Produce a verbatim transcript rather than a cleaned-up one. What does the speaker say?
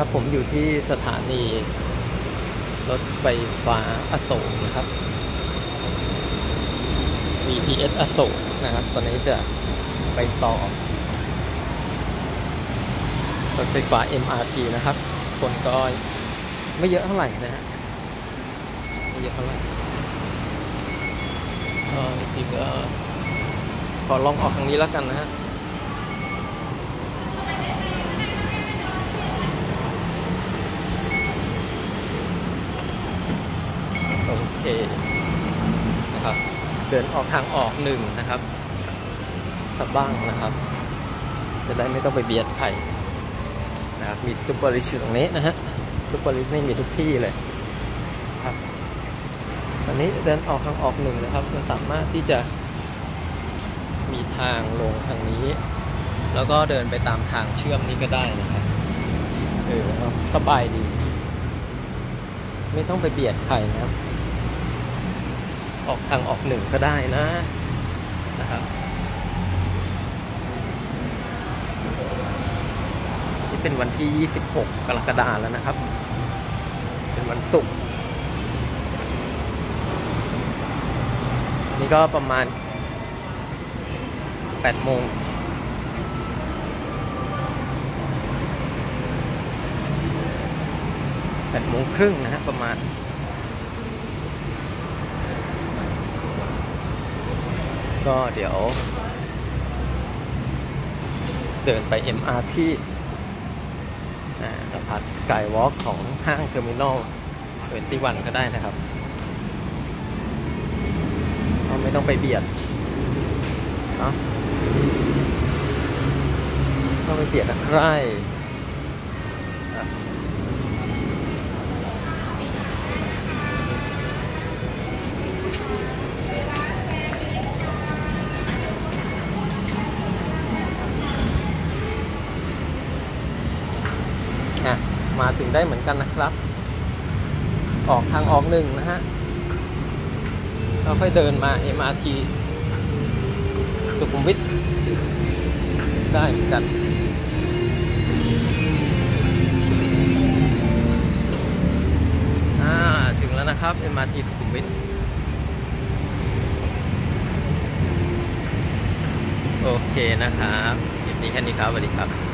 ครับผมอยู่ที่สถานีรถไฟฟ้าอโศกนะครับ บี ที เอส อโศกนะครับตอนนี้จะไปต่อรถไฟฟ้า เอ็ม อาร์ ที นะครับคนก็ไม่เยอะเท่าไหร่นะฮะไม่เยอะเท่าไหร่ก็จริงๆก็ขอลองออกทางนี้แล้วกันนะฮะโอเคนะครับเดินออกทางออกหนึ่งนะครับสักบ้างนะครับจะได้ไม่ต้องไปเบียดใครนะครับมีซุปเปอร์ลิชตรงนี้นะฮะซุปเปอร์ลิชนี่มีทุกที่เลยครับตอนนี้เดินออกทางออกหนึ่งนะครับมันสามารถที่จะมีทางลงทางนี้แล้วก็เดินไปตามทางเชื่อมนี้ก็ได้นะครับเออสบายดีไม่ต้องไปเบียดใครนะครับออกทางออกหนึ่งก็ได้นะนะครับนี่เป็นวันที่ยี่สิบหกกรกฎาคมแล้วนะครับเป็นวันศุกร์นี่ก็ประมาณแปดโมงแปดโมงครึ่งนะฮะประมาณก็เดี๋ยวเดินไป เอ็ม อาร์ ที นะผ่านสกายวอล์กของห้างเทอร์มินอลยี่สิบเอ็ดก็ได้นะครับก็ไม่ต้องไปเบียดเนาะต้องไปเบียดใครมาถึงได้เหมือนกันนะครับออกทางออกหนึ่งนะฮะเราค่อยเดินมา เอ็ม อาร์ ที สุขุมวิทได้เหมือนกันอ่าถึงแล้วนะครับ เอ็ม อาร์ ที สุขุมวิทโอเคนะครับคลิปนี้แค่นี้ครับสวัสดีครับ